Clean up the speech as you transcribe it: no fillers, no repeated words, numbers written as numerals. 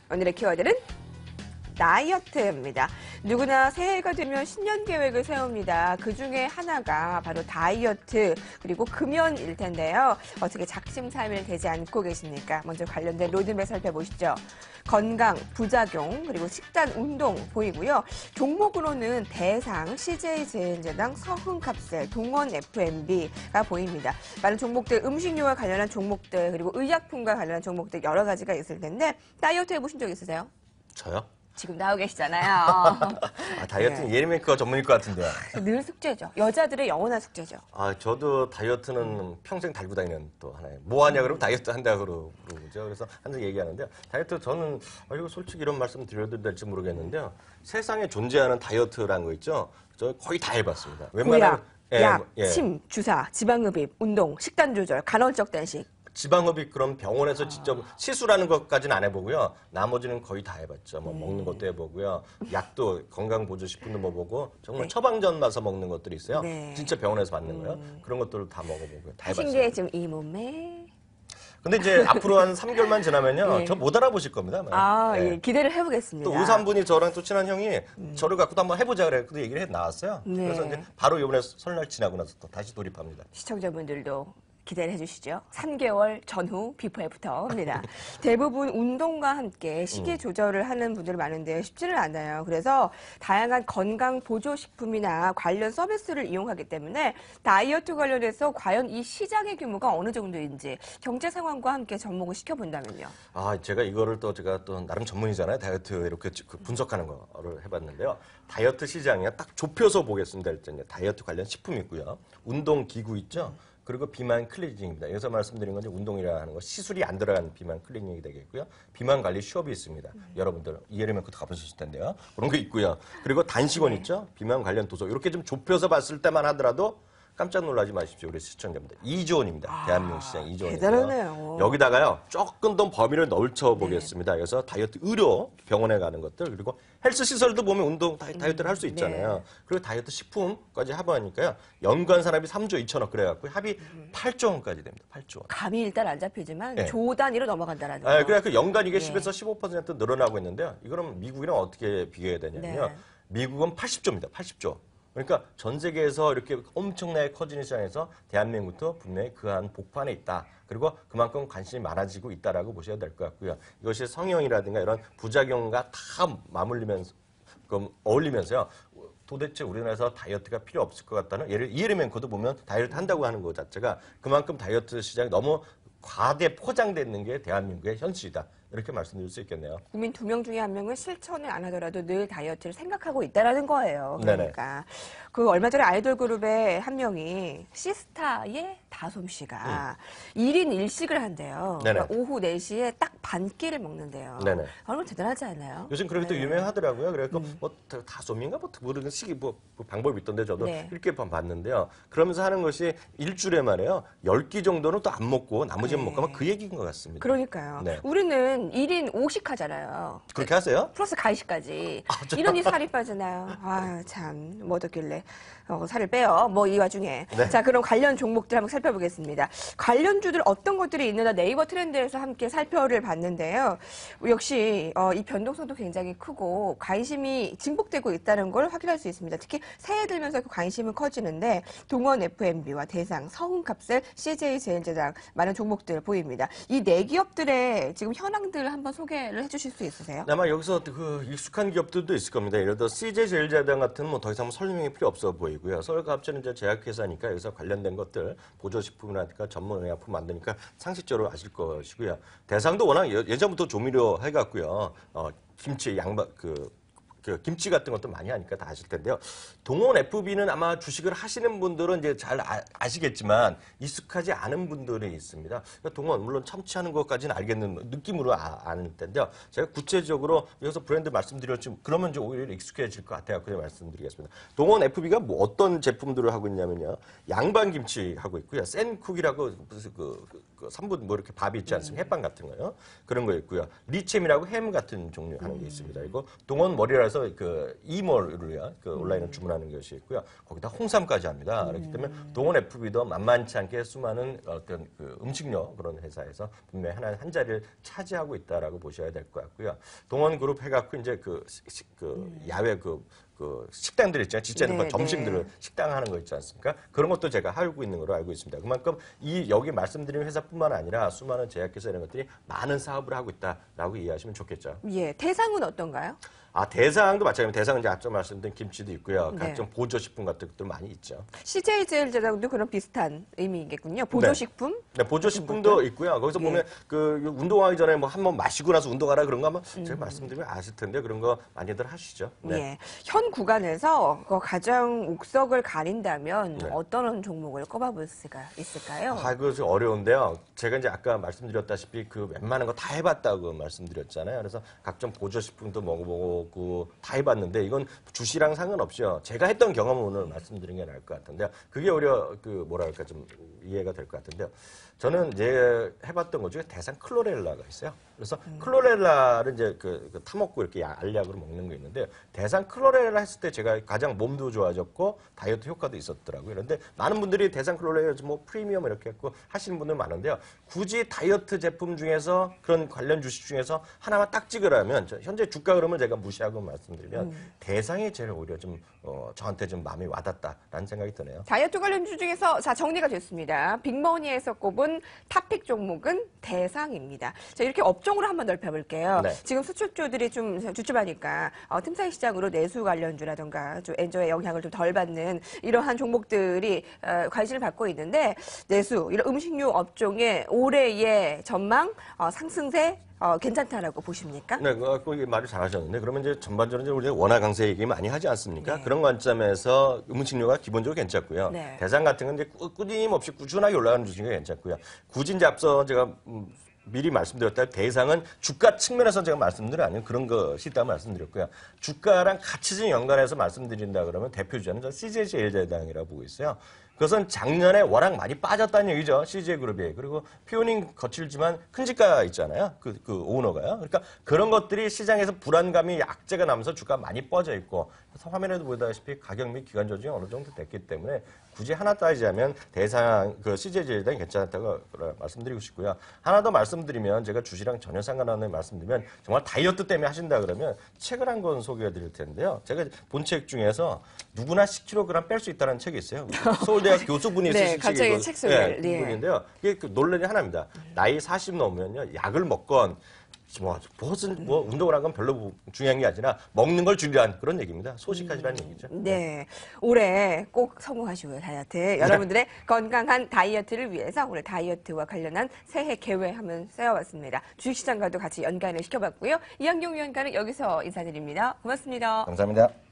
오늘의 키워드는 다이어트입니다. 누구나 새해가 되면 신년 계획을 세웁니다. 그중에 하나가 바로 다이어트 그리고 금연일 텐데요. 어떻게 작심삼일 되지 않고 계십니까? 먼저 관련된 로드맵 살펴보시죠. 건강, 부작용, 그리고 식단, 운동 보이고요. 종목으로는 대상, CJ제일제당, 서흥캅셀, 동원 F&B가 보입니다. 많은 종목들, 음식료와 관련한 종목들, 그리고 의약품과 관련한 종목들 여러 가지가 있을 텐데 다이어트 해보신 적 있으세요? 저요? 지금 나오고 계시잖아요. 다이어트는 예리메이커 전문일 것 같은데요. 늘 숙제죠. 여자들의 영원한 숙제죠. 저도 다이어트는 평생 달고 다니는 또 하나의. 뭐 하냐 그러면 다이어트 한다 그러죠. 그래서 항상 얘기하는데요. 다이어트 저는, 이거 솔직히 이런 말씀 드려도 될지 모르겠는데요. 세상에 존재하는 다이어트라는 거 있죠. 저 거의 다 해봤습니다. 보약, 약, 침, 주사, 지방흡입, 운동, 식단 조절, 간헐적 단식. 지방흡입 그럼 병원에서 직접 시술하는 것까지는 안 해보고요. 나머지는 거의 다 해봤죠. 뭐 먹는 것도 해보고요. 약도 건강보조식품도 먹어보고 정말 처방전 나서 먹는 것들이 있어요. 네. 진짜 병원에서 받는 거예요. 그런 것들을 다 먹어보고요. 다 하신 해봤어요. 게 지금 이 몸에. 근데 이제 앞으로 한 3개월만 지나면요. 예. 저 못 알아보실 겁니다. 아마. 예, 기대를 해보겠습니다. 또 의사 한 분이 저랑 또 친한 형이 저를 갖고도 한번 해보자 그래서 얘기를 해 나왔어요. 네. 그래서 이제 바로 이번에 설날 지나고 나서 또 다시 돌입합니다. 시청자분들도 기대를 해주시죠. 3개월 전후 비포 애프터입니다. 대부분 운동과 함께 식이 조절을 하는 분들이 많은데 쉽지는 않아요. 그래서 다양한 건강 보조식품이나 관련 서비스를 이용하기 때문에 다이어트 관련해서 과연 이 시장의 규모가 어느 정도인지 경제 상황과 함께 접목을 시켜본다면요. 제가 이거를 제가 또 나름 전문이잖아요. 다이어트 이렇게 분석하는 거를 해봤는데요. 다이어트 시장이 딱 좁혀서 보겠습니다. 일단 다이어트 관련 식품이 있고요. 운동 기구 있죠. 그리고 비만 클리닉입니다. 여기서 말씀드린 건 운동이라 하는 거 시술이 안 들어간 비만 클리닉이 되겠고요. 비만 관리 숍이 있습니다. 여러분들 이해리면크도 가보셨을 텐데요. 그런 게 있고요. 그리고 단식원 있죠. 비만 관련 도서 이렇게 좀 좁혀서 봤을 때만 하더라도 깜짝 놀라지 마십시오. 우리 시청자분들. 2조 원입니다. 대한민국 시장 2조 원이고요. 대단하네요. 여기다가요. 조금 더 범위를 넓혀 보겠습니다. 그래서 다이어트 의료, 병원에 가는 것들 그리고 헬스 시설도 보면 운동 다이어트를 할 수 있잖아요. 그리고 다이어트 식품까지 합하니까요. 연간 산업이 3조 2천억 그래갖고 합이 8조 원까지 됩니다. 8조 원. 감이 일단 안 잡히지만 조 단위로 넘어간다는 거. 그래서 연간 이게 10에서 15% 늘어나고 있는데요. 이거는 미국이랑 어떻게 비교해야 되냐면요. 미국은 80조입니다. 80조. 그러니까 전 세계에서 이렇게 엄청나게 커지는 시장에서 대한민국도 분명히 그 한 복판에 있다. 그리고 그만큼 관심이 많아지고 있다라고 보셔야 될 것 같고요. 이것이 성형이라든가 이런 부작용과 다 맞물리면서 어울리면서요. 도대체 우리나라에서 다이어트가 필요 없을 것 같다는 이에르멘코도 보면 다이어트 한다고 하는 것 자체가 그만큼 다이어트 시장이 너무 과대 포장되는 게 대한민국의 현실이다. 이렇게 말씀드릴 수 있겠네요. 국민 2명 중에 1명은 실천을 안 하더라도 늘 다이어트를 생각하고 있다라는 거예요. 그러니까 그 얼마 전에 아이돌 그룹의 한 명이 시스타의 다솜 씨가 1인 1식을 한대요. 그러니까 오후 4시에 딱 반 끼를 먹는데요. 얼마나 대단하지 않아요? 요즘 그렇게 또 유명하더라고요. 그래서 뭐 다솜인가 뭐 모르는 식이 뭐 방법이 있던데 저도 이렇게 봤는데요. 그러면서 하는 것이 일주일에 말이에요. 10끼 정도는 또 안 먹고 나머지는 먹고 막 그 얘기인 것 같습니다. 그러니까요. 우리는 1인 5식 하잖아요. 그렇게 하세요? 플러스 가식까지. 이러니 살이 빠지나요? 참, 뭐 어떻길래 살을 빼요. 뭐 이 와중에. 자, 그럼 관련 종목들 한번 살펴보겠습니다. 관련주들 어떤 것들이 있느냐 네이버 트렌드에서 함께 살펴를 봤는데요. 역시 이 변동성도 굉장히 크고 관심이 증폭되고 있다는 걸 확인할 수 있습니다. 특히 새해 들면서 그 관심은 커지는데 동원 F&B와 대상, 서흥캅셀, CJ제일제당 많은 종목들 보입니다. 이 네 기업들의 지금 현황들 한번 소개를 해주실 수 있으세요? 아마 여기서 그 익숙한 기업들도 있을 겁니다. 예를 들어 CJ제일제당 같은 뭐 더 이상 설명이 필요 없어 보이고요. 서울과학제는 이제 제약회사니까 여기서 관련된 것들 보조식품이라든가 전문 의약품 만드니까 상식적으로 아실 것이고요. 대상도 워낙 예전부터 조미료 해갖고요. 김치, 양파 김치 같은 것도 많이 하니까 다 아실 텐데요. 동원 FB는 아마 주식을 하시는 분들은 이제 잘 아시겠지만 익숙하지 않은 분들이 있습니다. 그러니까 동원 물론 참치하는 것까지는 알겠는 느낌으로 아는 텐데요. 제가 구체적으로 여기서 브랜드 말씀드렸지만 그러면 이제 오히려 익숙해질 것 같아요. 그냥 말씀드리겠습니다. 동원 FB가 뭐 어떤 제품들을 하고 있냐면요. 양반 김치 하고 있고요. 센쿡이라고 그 3분 뭐 이렇게 밥이 있지 않습니까? 햇반 같은 거요. 그런 거 있고요. 리챔이라고 햄 같은 종류 하는 게 있습니다. 이거 동원 머리라서 그 이몰을 그 온라인으로 주문하는 것이 있고요. 거기다 홍삼까지 합니다. 그렇기 때문에 동원 FB도 만만치 않게 수많은 어떤 그 음식료 그런 회사에서 분명히 한 자리를 차지하고 있다라고 보셔야 될 것 같고요. 동원 그룹 해갖고 이제 그 야외 그 식당들 있잖아요. 진짜 네, 점심들을 네. 식당 하는 거 있지 않습니까? 그런 것도 제가 하고 있는 걸로 알고 있습니다. 그만큼 여기 말씀드린 회사뿐만 아니라 수많은 제약회사 이런 것들이 많은 사업을 하고 있다라고 이해하시면 좋겠죠. 예, 대상은 어떤가요? 대상도 마찬가지입니다. 대상은 이제 앞서 말씀드린 김치도 있고요. 네. 각종 보조식품 같은 것들 많이 있죠. CJ제일제당도 그런 비슷한 의미겠군요. 보조식품? 네, 보조식품도 있고요. 거기서 예. 보면 그 운동하기 전에 뭐 한번 마시고 나서 운동하라 그런 거 한번 제가 말씀드리면 아실 텐데 그런 거 많이들 하시죠. 네. 예. 현 구간에서 그 가장 옥석을 가린다면 네. 어떤 종목을 꼽아볼 수가 있을까요? 그거 좀 어려운데요. 제가 이제 아까 말씀드렸다시피 그 웬만한 거 다 해봤다고 말씀드렸잖아요. 그래서 각종 보조식품도 먹어보고 다 해봤는데 이건 주시랑 상관없이요. 제가 했던 경험을 오늘 말씀드리는 게 나을 것 같은데요. 그게 오히려 그 뭐랄까 좀 이해가 될 것 같은데요. 저는 이제 해봤던 것 중에 대상 클로렐라가 있어요. 그래서 클로렐라를 이제 그 타먹고 이렇게 알약으로 먹는 게 있는데 대상 클로렐라 했을 때 제가 가장 몸도 좋아졌고 다이어트 효과도 있었더라고요. 그런데 많은 분들이 대상 클로렐라 뭐 프리미엄 이렇게 했고 하시는 분들 많은데요. 굳이 다이어트 제품 중에서 그런 관련 주식 중에서 하나만 딱 찍으라면 현재 주가 흐름을 제가 무시하고 말씀드리면 대상이 제일 오히려 좀 저한테 좀 마음이 와닿다라는 생각이 드네요. 다이어트 관련주 중에서 자 정리가 됐습니다. 빅머니에서 꼽은 탑픽 종목은 대상입니다. 자 이렇게 업종으로 한번 넓혀볼게요. 네. 지금 수출주들이 좀 주춤하니까 틈사이 시장으로 내수 관련주라든가 좀 엔저의 영향을 좀 덜 받는 이러한 종목들이 관심을 받고 있는데 내수 이런 음식료 업종의 올해의 전망 상승세 괜찮다라고 보십니까? 네, 그 말을 잘하셨는데 그러면 이제 전반적으로 우리가 원화 강세 얘기 많이 하지 않습니까? 네. 그런 관점에서 음식료가 기본적으로 괜찮고요. 네. 대상 같은 건 이제 끊임없이 꾸준하게 올라가는 주식이 괜찮고요. 굳이 이제 앞서 제가 미리 말씀드렸다면 대상은 주가 측면에서 제가 말씀드린 아니면 그런 것이 있다고 말씀드렸고요. 주가랑 같이 좀 연관해서 말씀드린다 그러면 대표 주자는 저 CJ제일제당이라고 보고 있어요. 그것은 작년에 워낙 많이 빠졌다는 얘기죠. CJ그룹이. 그리고 피오닝 거칠지만 큰 집가 있잖아요. 그 오너가요. 그러니까 그런 것들이 시장에서 불안감이 악재가 나면서 주가가 많이 뻗어 있고 그래서 화면에도 보다시피 가격 및 기간 조정이 어느 정도 됐기 때문에 굳이 하나 따지자면 대상 그 CJ제일당이 괜찮다고 말씀드리고 싶고요. 하나 더 말씀드리면 제가 주시랑 전혀 상관없는 말씀드리면 정말 다이어트 때문에 하신다 그러면 책을 한 권 소개해 드릴 텐데요. 제가 본 책 중에서 누구나 10kg 뺄 수 있다는 책이 있어요. 서울대학 교수분이 네, 쓰신 갑자기 책 소개를. 예. 부분인데요. 이게 그 논란이 하나입니다. 나이 40 넘으면요. 약을 먹건 무슨 운동을 한 건 별로 중요한 게 아니라 먹는 걸 줄이라는 그런 얘기입니다. 소식하시라는 얘기죠. 네. 올해 꼭 성공하시고요, 다이어트. 여러분들의 건강한 다이어트를 위해서 오늘 다이어트와 관련한 새해 계획 한번 세워봤습니다. 주식시장과도 같이 연관을 시켜봤고요. 이한경 위원과는 여기서 인사드립니다. 고맙습니다. 감사합니다.